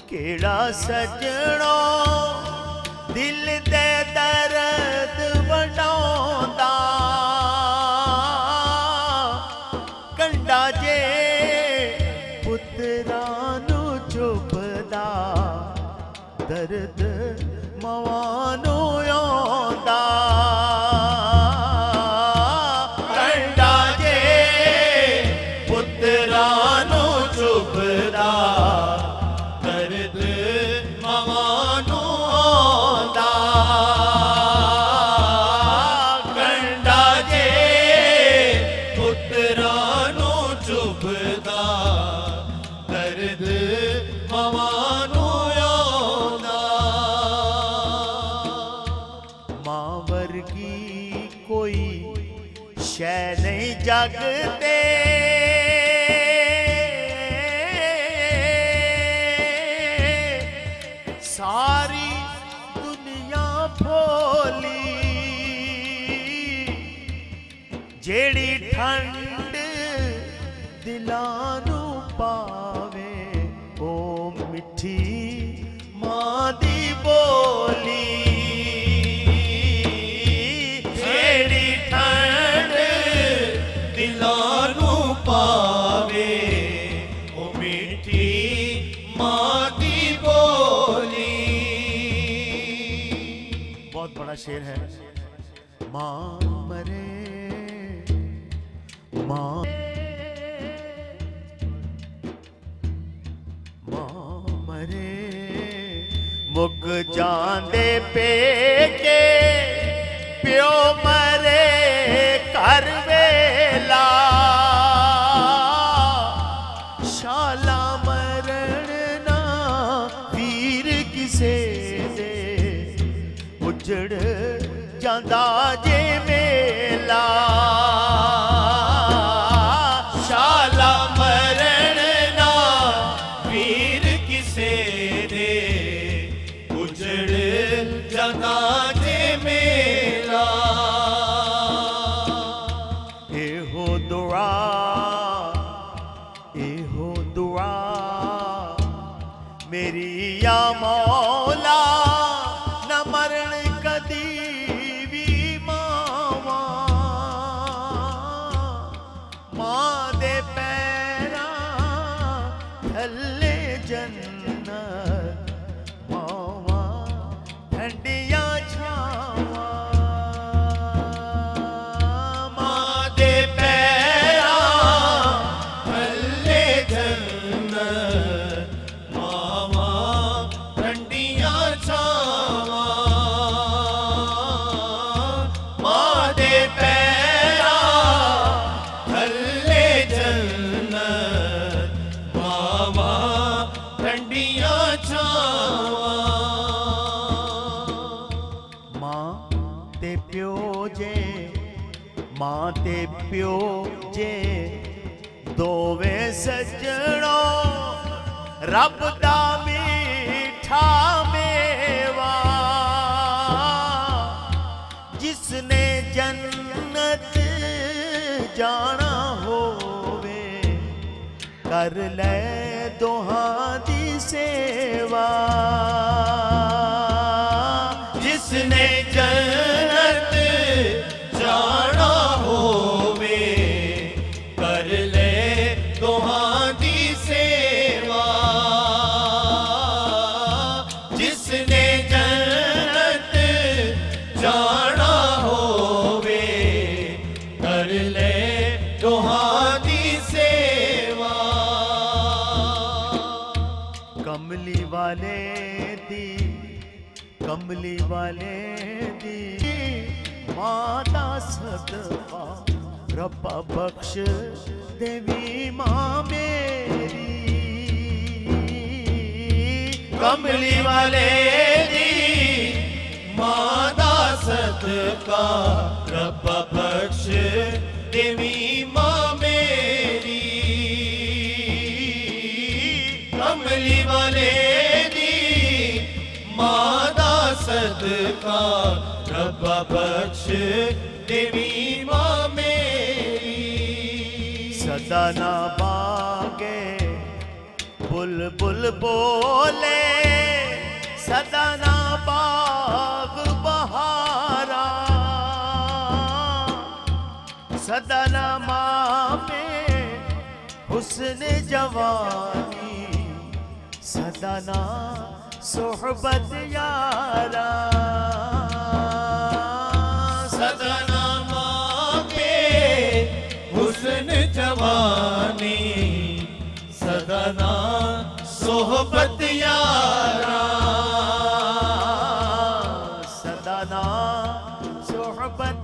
केड़ा सजणो दिल दे दर्द वडाउंदा कंडा जे पुत्रां नू चुभदा दर्द मावां नू आउंदा कंडा जे पुत्रां नू चुभदा जगते सारी दुनिया भोली जेड़ी ठंड दिलां नू पावे ओ मिठी मां दी बोली शेर है। मां मरे मां मरे मुक जांदे पेके प्यो मरे कर वेला शाला मरण ना वीर किसे दे उजड़ जांदा जे मेला शाला मरण ना वीर किसे दे उजड़ जांदा जे मेला एहो दुआ मेरी या मौला न मरण मां ते प्यो जे दोवे सजणो रब दा मीठा मेवा जिसने जन्नत जाना होवे कर ले दोहां दी सेवा जिसने जन्नत जाना होवे कर ले दोहां दी सेवा जिसने जन्नत जाना होवे कर ले दोहां दी सेवा कमली वाले दी माता सदका रब्बा बख्श देवी मां मेरी कमली वाले दी माता सदका रब्बा बख्श देवी मां मेरी कमली वाले दी माता सदका रब्बा बख्श देवी मां मेरी सदा ना बागे बुलबुल बोले सदना बाग बहारा, सदना माँ में हुस्न जवानी, सदना सोहबत यारा। सदना माँ के हुस्न जवानी, सदना सोहबत यारा, सदना सोहबत